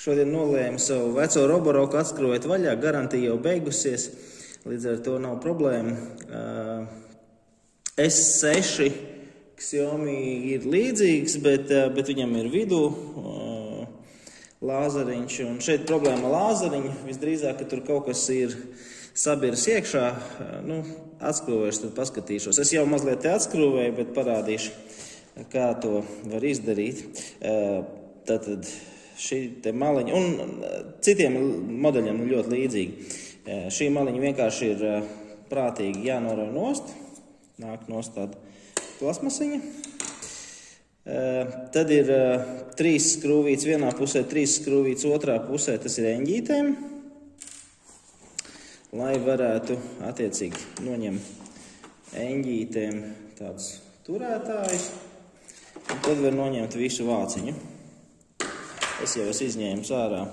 Šodien nolēmu savu veco roboroku atskrūvēt vaļā, garantija jau beigusies, līdz ar to nav problēma. S6 Xiaomi ir līdzīgs, bet viņam ir vidū lāzeriņš, un šeit problēma lāzeriņa, visdrīzāk, ka tur kaut kas ir sabirs iekšā, atskrūvēšu, tad paskatīšos. Es jau mazliet te atskrūvēju, bet parādīšu, kā to var izdarīt. Tātad šī te maliņa, un citiem modeļiem ļoti līdzīgi. Šī maliņa vienkārši ir prātīgi jānorauj nost, nāk nost tāda plasmasiņa. Tad ir 3 skrūvītes vienā pusē, 3 skrūvītes otrā pusē, tas ir eņģītēm, lai varētu attiecīgi noņemt eņģītēm tādus turētājus, un tad var noņemt visu vāciņu. Es jau esmu izņēmis ārā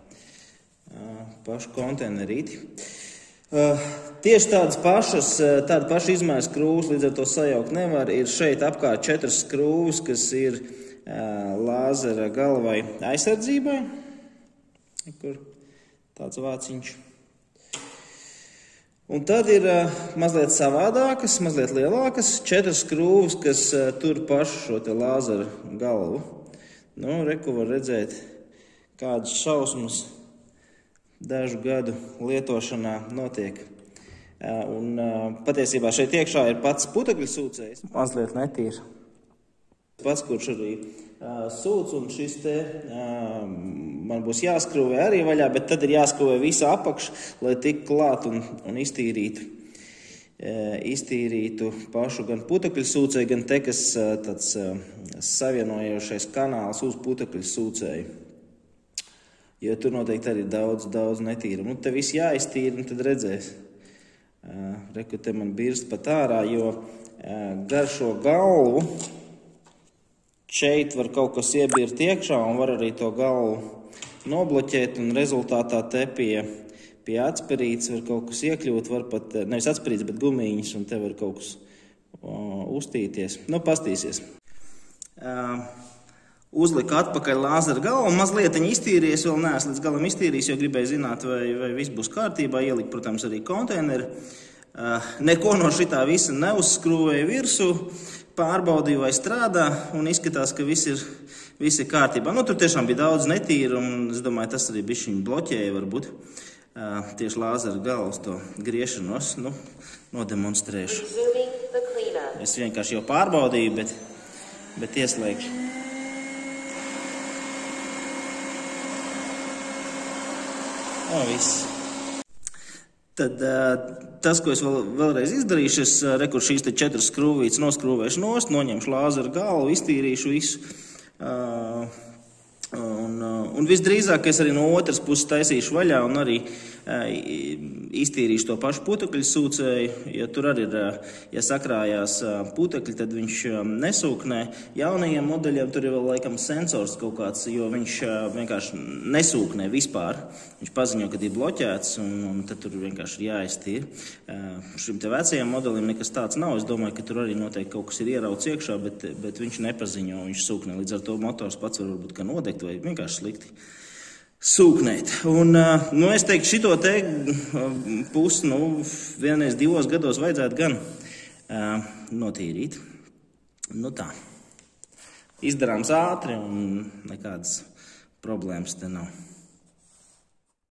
pašu konteinerīti. Tieši tāda paša izmēra skrūves, līdz ar to sajaukt nevar. Ir šeit apkārt 4 skrūves, kas ir lāzera galvai aizsardzībai, kur tāds vāciņš. Un tad ir mazliet savādākas, mazliet lielākas, 4 skrūves, kas tur pašu šo te lāzera galvu. Reku var redzēt, kādas šausmas dažu gadu lietošanā notiek. Un patiesībā šeit iekšā ir pats putekļu sūcējs. Mazliet netīrs. Pats, kurš arī sūc, un šis te man būs jāskrūvē arī vaļā, bet tad ir jāskrūvē visa apakša, lai tik klāt un iztīrītu pašu gan putekļu sūcēju, gan te, kas tāds savienojošais kanāls uz putekļu sūcēju. Jo tur noteikti arī daudz netīrumu. Te viss jāiztīra, un tad redzēs. Reku te man birst pat ārā, jo gar šo galvu šeit var kaut kas iebirt iekšā, un var arī to galvu nobloķēt, un rezultātā te pie atsperītes var kaut kas iekļūt, var pat, nevis atsperītes, bet gumīņas, un te var kaut kas uztīties. Pastīsies. Uzliku atpakaļ lāzera galvu, mazliet iztīrījies, vēl neesmu līdz galam iztīrījis, jo gribēju zināt, vai viss būs kārtībā. Ieliku, protams, arī konteineri. Neko no šitā visa neuzskrūvēju virsū, pārbaudīju, vai strādā, un izskatās, ka viss ir kārtībā. Tur tiešām bija daudz netīru, un es domāju, tas arī bišķiņ bloķēja, varbūt, tieši lāzera galvas to griešanos. Nodemonstrēšu. Es vienkārši jau pārbaudīju, bet ieslēgšu. Viss. Tad tas, ko es vēlreiz izdarīšu, es reku šīs te 4 skrūvītes noskrūvēšu nost, noņemšu lāzera galvu, iztīrīšu visu. Un visdrīzāk es arī no otras puses taisīšu vaļā un arī iztīrīšu to pašu putekļu sūcēju, jo tur arī ir, ja sakrājās putekļi, tad viņš nesūknē. Jaunajiem modeļiem tur ir vēl laikam sensors kaut kāds, jo viņš vienkārši nesūknē vispār. Viņš paziņo, kad ir bloķēts, un tad tur vienkārši ir jāiztīra. Šim te vecajam modelim nekas tāds nav. Es domāju, ka tur arī noteikti kaut kas ir ierauts iekšā, bet viņš nepaziņo, viņš sūknē. Līdz ar to motors pats varbūt kā nodegt vai vienkārši slikti sūknēt. Un, es teiktu, šito te pusi, vienreiz 2 gados vajadzētu gan notīrīt. Tā. Izdarāms ātri un nekādas problēmas te nav.